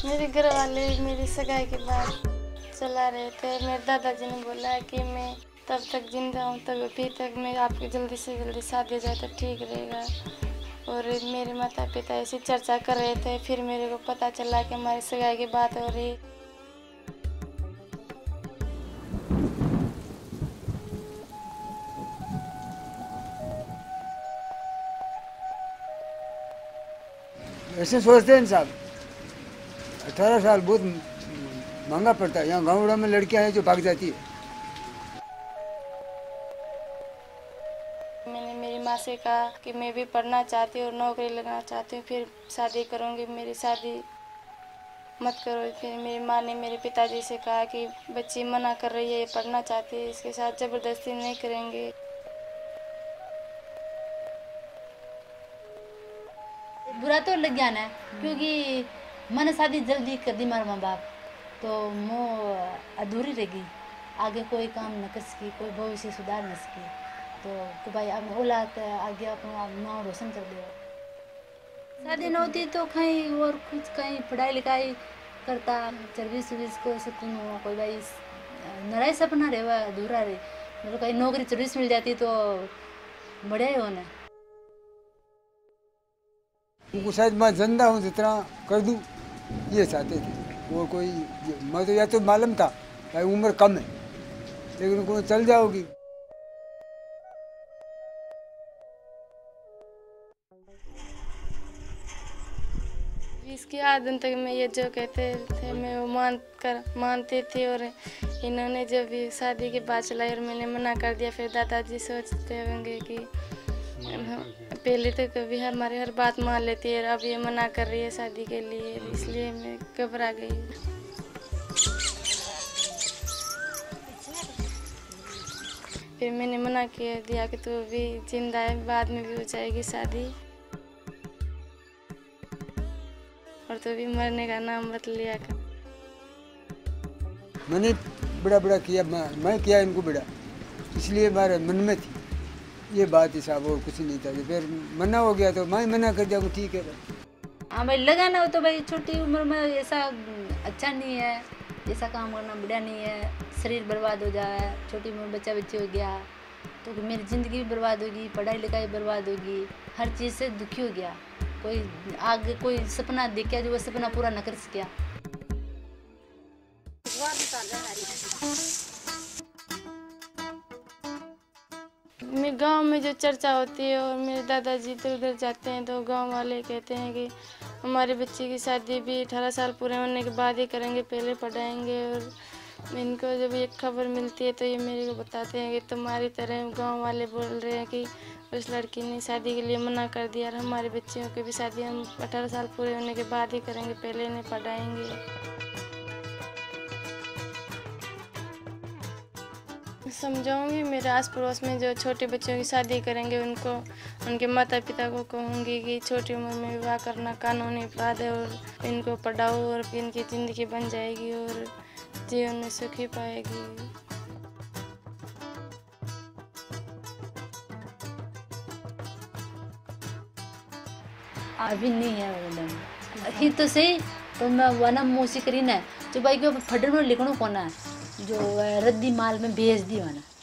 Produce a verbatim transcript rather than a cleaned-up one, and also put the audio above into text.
मेरे घर वाले मेरी सगाई के बाद चला रहे थे। मेरे दादाजी ने बोला कि मैं तब तक जिंदा हूँ, तब अभी तक मैं आपकी जल्दी से जल्दी शादी हो जाए तो ठीक रहेगा। और मेरे माता पिता ऐसी चर्चा कर रहे थे, फिर मेरे को पता चला कि हमारी सगाई की बात हो रही। ऐसे सोचते हैं साहब, अठारह साल बहुत महंगा पड़ता है। यहाँ गाँव में लड़कियाँ हैं जो भाग जाती है। मैंने मेरी माँ से कहा कि मैं भी पढ़ना चाहती हूँ और नौकरी लगना चाहती हूँ, फिर शादी करूँगी, मेरी शादी मत करो। फिर मेरी माँ ने मेरे पिताजी से कहा कि बच्ची मना कर रही है, पढ़ना चाहती है, इसके साथ ज़बरदस्ती नहीं करेंगे। बुरा तो लग गया ना, क्योंकि मैंने शादी जल्दी कर दी मेरे माँ बाप, तो वो अधूरी रहेगी, आगे कोई काम न कर सकी, कोई भविष्य सुधार न सकी। तो कि भाई अब औलाद आगे अपना नाम रोशन कर दो। शादी न होती तो कहीं और कुछ कहीं पढ़ाई लिखाई करता, सर्विस सर्विस को सकून हो, कोई भाई नरा सपना रहे हुआ अधूरा रहे, मतलब कहीं नौकरी सर्विस मिल जाती तो बढ़िया ही होना। उनको शायद मैं जिंदा हूँ जितना कर दूँ ये चाहते थे वो। कोई मैं तो या तो मालूम था भाई उम्र कम है, लेकिन उनको चल जाओगी। इसकी आदत तक मैं ये जो कहते थे मैं वो मान कर मानती थी, और इन्होंने जब भी शादी के बाद चलाई और मैंने मना कर दिया, फिर दादाजी सोचते होंगे कि पहले तो कभी हमारी हर बात मान लेती है, अब ये मना कर रही है शादी के लिए, इसलिए मैं घबरा गई। फिर मैंने मना किया दिया कि तू अभी जिंदा है, बाद में भी हो जाएगी शादी, और तो भी मरने का नाम मत लिया कर। मैंने बड़ा बड़ा किया, मैं, मैं किया इनको बड़ा, इसलिए हमारे मन में थी ये बात ही साहब, और कुछ नहीं था। फिर मना हो गया तो मैं मना कर दिया, ठीक है भाई। हाँ भाई, लगाना हो तो भाई छोटी उम्र में ऐसा अच्छा नहीं है, ऐसा काम करना बढ़िया नहीं है, शरीर बर्बाद हो जाए, छोटी उम्र में बच्चा बच्ची हो गया तो मेरी ज़िंदगी भी बर्बाद होगी, पढ़ाई लिखाई बर्बाद होगी, हर चीज़ से दुखी हो गया। कोई आगे कोई सपना देखा जो वो सपना पूरा न कर सकिया। मैं गांव में जो चर्चा होती है और मेरे दादाजी तो उधर जाते हैं तो गांव वाले कहते हैं कि हमारे बच्चे की शादी भी अठारह साल पूरे होने के बाद ही करेंगे, पहले पढ़ाएंगे। और इनको जब ये खबर मिलती है तो ये मेरे को बताते हैं कि तुम्हारी तरह गांव वाले बोल रहे हैं कि उस लड़की ने शादी के लिए मना कर दिया, और हमारे बच्चियों की भी शादी हम अठारह साल पूरे होने के बाद ही करेंगे, पहले इन्हें पढ़ाएंगे। समझाऊंगी मेरे आस पड़ोस में जो छोटे बच्चों की शादी करेंगे उनको, उनके माता पिता को कहूँगी कि छोटी उम्र में विवाह करना कानूनी अपराध है, और इनको पढ़ाओ और इनकी ज़िंदगी बन जाएगी और जीवन में सुखी पाएगी। अभी नहीं है मैडम, अभी तो सही तो मैं वना मोसी करी ना जो भाई को फटनो लिखनो कोना जो रद्दी माल में भेज दी वना।